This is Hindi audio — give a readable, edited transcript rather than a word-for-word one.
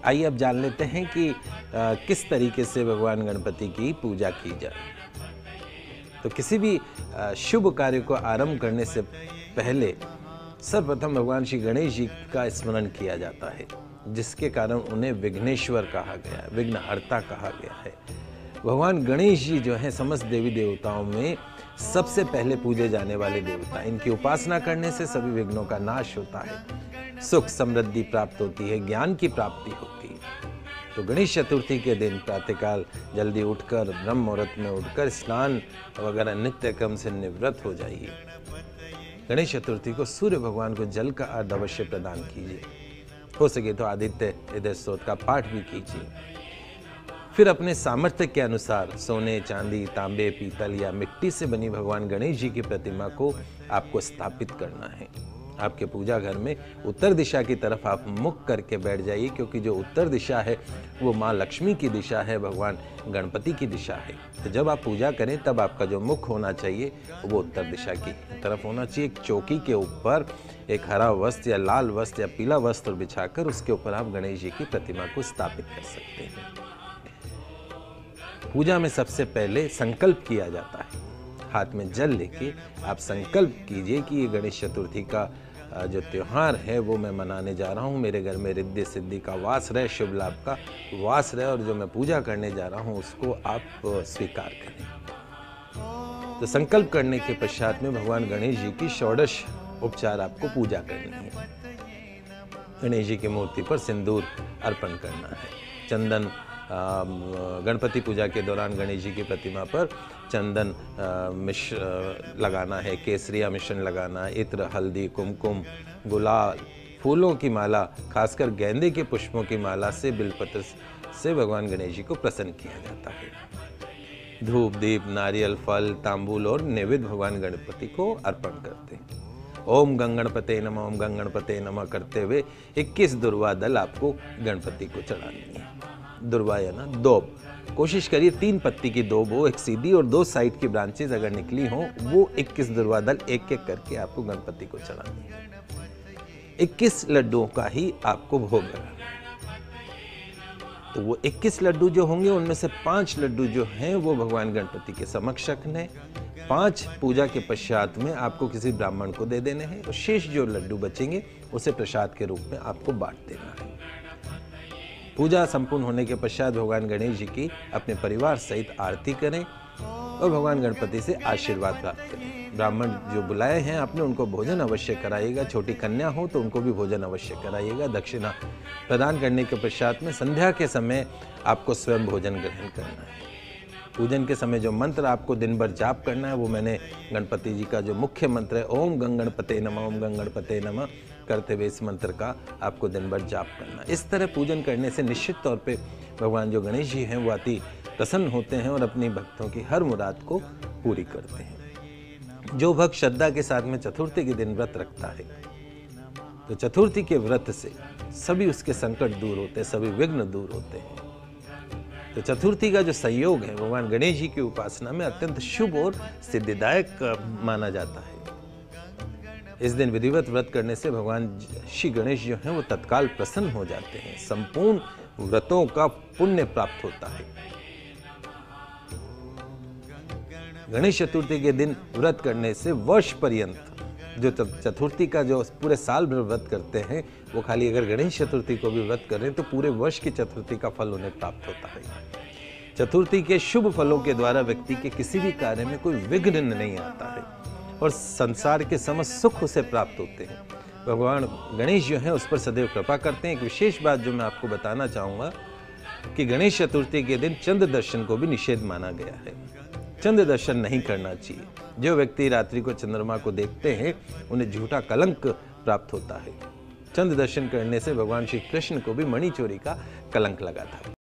आइए अब जान लेते हैं कि किस तरीके से भगवान गणपति की पूजा की जाए। तो किसी भी शुभ कार्य को आरंभ करने से पहले सर्वप्रथम भगवान श्री गणेश जी का स्मरण किया जाता है, जिसके कारण उन्हें विघ्नेश्वर कहा गया है, विघ्नहर्ता कहा गया है। भगवान गणेश जी जो हैं समस्त देवी देवताओं में सबसे पहले पूजे जाने वाले देवता। इनकी उपासना करने से सभी विघ्नों का नाश होता है, सुख समृद्धि प्राप्त होती है, ज्ञान की प्राप्ति होती है। तो गणेश चतुर्थी के दिन प्रातःकाल जल्दी उठकर ब्रह्म मुहूर्त में उठकर स्नान वगैरह नित्य क्रम से निवृत्त हो जाइए। गणेश चतुर्थी को सूर्य भगवान को जल का अर्घ्य अवश्य प्रदान कीजिए। हो सके तो आदित्य हृदय स्तोत्र का पाठ भी कीजिए। फिर अपने सामर्थ्य के अनुसार सोने, चांदी, तांबे, पीतल या मिट्टी से बनी भगवान गणेश जी की प्रतिमा को आपको स्थापित करना है। आपके पूजा घर में उत्तर दिशा की तरफ आप मुख करके बैठ जाइए, क्योंकि जो उत्तर दिशा है वो माँ लक्ष्मी की दिशा है, भगवान गणपति की दिशा है। तो जब आप पूजा करें तब आपका जो मुख होना चाहिए वो उत्तर दिशा की तरफ होना चाहिए। एक चौकी के ऊपर एक हरा वस्त्र या लाल वस्त्र या पीला वस्त्र बिछाकर उसके ऊपर आप गणेश जी की प्रतिमा को स्थापित कर सकते हैं। पूजा में सबसे पहले संकल्प किया जाता है। हाथ में जल लेके आप संकल्प कीजिए कि ये गणेश चतुर्थी का जो त्यौहार है वो मैं मनाने जा रहा हूँ। मेरे घर में रिद्धि सिद्धि का वास रहे, शुभ लाभ का वास रहे, और जो मैं पूजा करने जा रहा हूँ उसको आप स्वीकार करें। तो संकल्प करने के पश्चात में भगवान गणेश जी की षोडश उपचार आपको पूजा करनी है। गणेश जी की मूर्ति पर सिंदूर अर्पण करना है। चंदन गणपति पूजा के दौरान गणेश जी की प्रतिमा पर चंदन लगाना है, केसरिया मिश्रण लगाना है, इत्र, हल्दी, कुमकुम, गुलाल, फूलों की माला, खासकर गेंदे के पुष्पों की माला से, बिलपत्र से भगवान गणेश जी को प्रसन्न किया जाता है। धूप, दीप, नारियल, फल, तांबूल और नैवेद्य भगवान गणपति को अर्पण करते हैं। ओम गंगणपते नमः, ओम गंगणपते नमः करते हुए 21 दुर्वा दल आपको गणपति को चढ़ानी है। दुर्वा या ना दोब, कोशिश करिए 3 पत्ती की दोब हो, एक सीधी और 2 साइड की ब्रांचेस अगर निकली हो, वो 21 दुर्वा दल एक एक करके आपको गणपति को चढ़ानी है। 21 लड्डुओं का ही आपको भोग लगाना है। तो वो 21 लड्डू जो होंगे उनमें से 5 लड्डू जो हैं वो भगवान गणपति के समक्ष रखने, 5 पूजा के पश्चात में आपको किसी ब्राह्मण को दे देने हैं, और शेष जो लड्डू बचेंगे उसे प्रसाद के रूप में आपको बांट देना है। पूजा संपूर्ण होने के पश्चात भगवान गणेश जी की अपने परिवार सहित आरती करें और भगवान गणपति से आशीर्वाद प्राप्त करें। ब्राह्मण जो बुलाए हैं आपने उनको भोजन अवश्य कराइएगा। छोटी कन्या हो तो उनको भी भोजन अवश्य कराइएगा। दक्षिणा प्रदान करने के पश्चात में संध्या के समय आपको स्वयं भोजन ग्रहण करना है। पूजन के समय जो मंत्र आपको दिन भर जाप करना है वो मैंने गणपति जी का जो मुख्य मंत्र है ओम गंगणपते नमः, ओम गंगणपते नमः करते हुए इस मंत्र का आपको दिन भर जाप करना। इस तरह पूजन करने से निश्चित तौर पे भगवान जो गणेश जी हैं वो अति प्रसन्न होते हैं और अपनी भक्तों की हर मुराद को पूरी करते हैं। जो भक्त श्रद्धा के साथ में चतुर्थी के दिन व्रत रखता है तो चतुर्थी के व्रत से सभी उसके संकट दूर होते हैं, सभी विघ्न दूर होते हैं। तो चतुर्थी का जो संयोग है भगवान गणेश जी की उपासना में अत्यंत शुभ और सिद्धिदायक माना जाता है। इस दिन विधिवत व्रत करने से भगवान श्री गणेश जो हैं वो तत्काल प्रसन्न हो जाते हैं। संपूर्ण व्रतों का पुण्य प्राप्त होता है। गणेश चतुर्थी के दिन व्रत करने से वर्ष पर्यंत जो चतुर्थी का जो पूरे साल भर व्रत करते हैं वो खाली अगर गणेश चतुर्थी को भी व्रत करें तो पूरे वर्ष की चतुर्थी का फल उन्हें प्राप्त होता है। चतुर्थी के शुभ फलों के द्वारा व्यक्ति के किसी भी कार्य में कोई विघ्न नहीं आता है और संसार के समस्त सुख उसे प्राप्त होते हैं। भगवान गणेश जो हैं उस पर सदैव कृपा करते हैं। एक विशेष बात जो मैं आपको बताना चाहूँगा कि गणेश चतुर्थी के दिन चंद्र दर्शन को भी निषेध माना गया है। चंद्र दर्शन नहीं करना चाहिए। जो व्यक्ति रात्रि को चंद्रमा को देखते हैं उन्हें झूठा कलंक प्राप्त होता है। चंद्र दर्शन करने से भगवान श्री कृष्ण को भी मणि चोरी का कलंक लगा था।